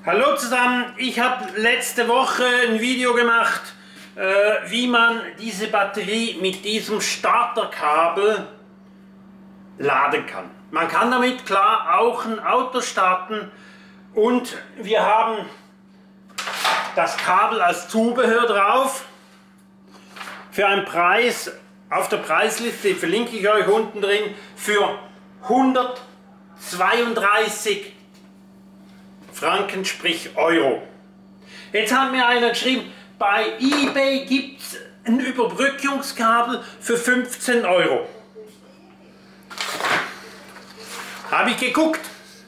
Hallo zusammen, ich habe letzte Woche ein Video gemacht, wie man diese Batterie mit diesem Starterkabel laden kann. Man kann damit klar auch ein Auto starten und wir haben das Kabel als Zubehör drauf für einen Preis, auf der Preisliste verlinke ich euch unten drin, für 132 Franken, sprich Euro. Jetzt hat mir einer geschrieben, bei eBay gibt es ein Überbrückungskabel für 15 Euro. Habe ich geguckt.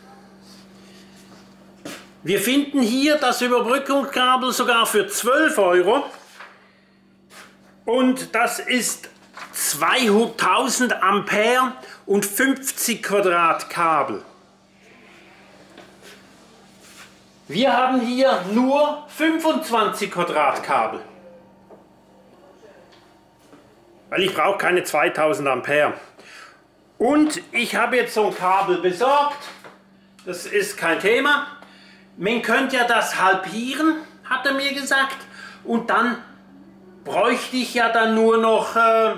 Wir finden hier das Überbrückungskabel sogar für 12 Euro. Und das ist 2000 Ampere und 50 Quadrat Kabel. Wir haben hier nur 25 Quadrat Kabel. Weil ich brauche keine 2000 Ampere. Und ich habe jetzt so ein Kabel besorgt. Das ist kein Thema. Man könnte ja das halbieren, hat er mir gesagt. Und dann bräuchte ich ja dann nur noch, dann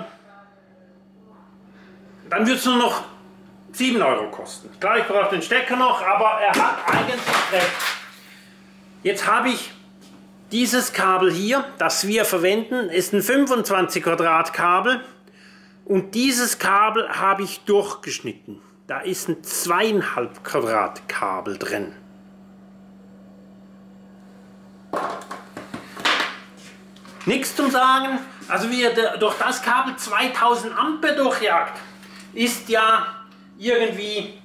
würde es nur noch 7 Euro kosten. Klar, ich brauche den Stecker noch, aber er hat eigentlich recht. Jetzt habe ich dieses Kabel hier, das wir verwenden, ist ein 25 Quadrat Kabel und dieses Kabel habe ich durchgeschnitten. Da ist ein 2,5 Quadrat Kabel drin. Nichts zum Sagen, also wie er durch das Kabel 2000 Ampere durchjagt, ist ja irgendwie...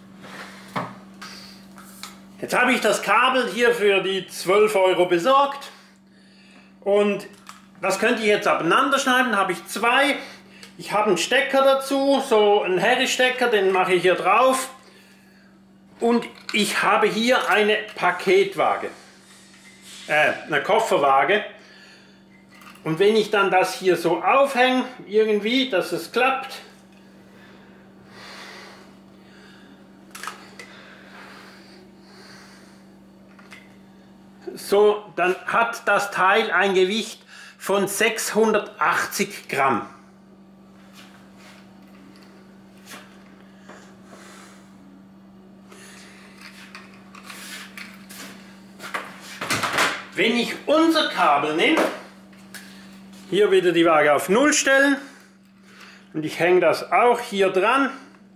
Jetzt habe ich das Kabel hier für die 12 Euro besorgt und das könnte ich jetzt abeinander schneiden, habe ich zwei. Ich habe einen Stecker dazu, so einen Harry-Stecker, den mache ich hier drauf und ich habe hier eine Paketwaage, eine Kofferwaage. Und wenn ich dann das hier so aufhänge, irgendwie, dass es klappt, so, dann hat das Teil ein Gewicht von 680 Gramm. Wenn ich unser Kabel nehme, hier wieder die Waage auf 0 stellen und ich hänge das auch hier dran,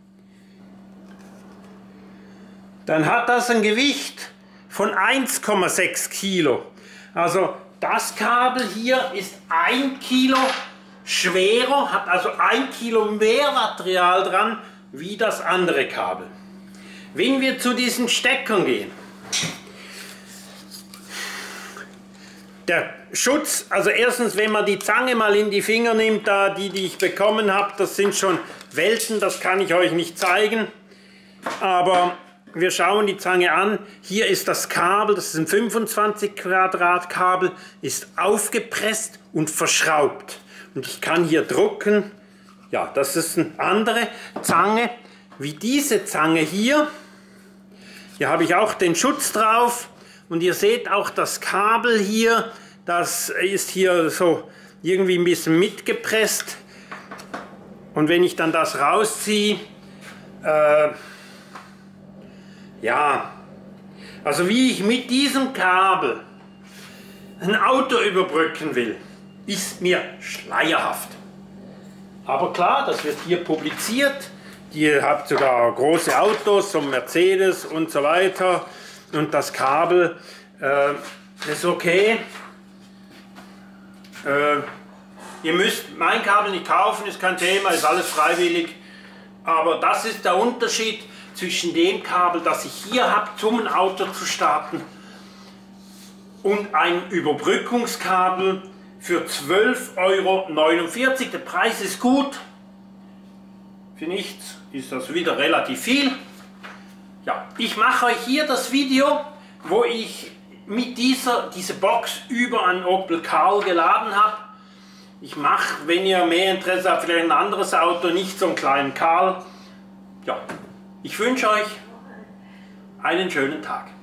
dann hat das ein Gewicht von 1,6 Kilo. Also das Kabel hier ist 1 Kilo schwerer, hat also 1 Kilo mehr Material dran wie das andere Kabel. Wenn wir zu diesen Steckern gehen, der Schutz, also erstens, wenn man die Zange mal in die Finger nimmt, da die ich bekommen habe, das sind schon Welten, das kann ich euch nicht zeigen, aber wir schauen die Zange an. Hier ist das Kabel, das ist ein 25 Quadrat Kabel, ist aufgepresst und verschraubt. Und ich kann hier drucken. Ja, das ist eine andere Zange, wie diese Zange hier. Hier habe ich auch den Schutz drauf. Und ihr seht auch das Kabel hier, das ist hier so irgendwie ein bisschen mitgepresst. Und wenn ich dann das rausziehe, ja, also wie ich mit diesem Kabel ein Auto überbrücken will, ist mir schleierhaft. Aber klar, das wird hier publiziert. Ihr habt sogar große Autos, so Mercedes und so weiter. Und das Kabel ist okay. Ihr müsst mein Kabel nicht kaufen, ist kein Thema, ist alles freiwillig. Aber das ist der Unterschied zwischen dem Kabel, das ich hier habe, zum Auto zu starten, und ein Überbrückungskabel für 12,49 Euro. Der Preis ist gut. Für nichts ist das wieder relativ viel. Ja, ich mache euch hier das Video, wo ich mit diese Box über einen Opel Karl geladen habe. Ich mache, wenn ihr mehr Interesse habt, vielleicht ein anderes Auto, nicht so einen kleinen Karl. Ja. Ich wünsche euch einen schönen Tag.